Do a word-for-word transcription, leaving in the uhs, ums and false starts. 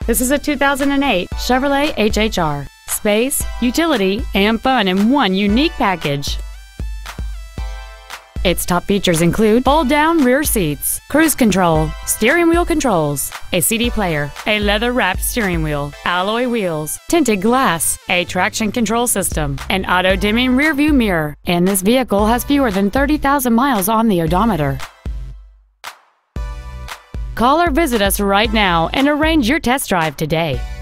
This is a two thousand eight Chevrolet H H R. Space, utility, and fun in one unique package. Its top features include fold-down rear seats, cruise control, steering wheel controls, a C D player, a leather-wrapped steering wheel, alloy wheels, tinted glass, a traction control system, an auto-dimming rearview mirror, and this vehicle has fewer than thirty thousand miles on the odometer. Call or visit us right now and arrange your test drive today.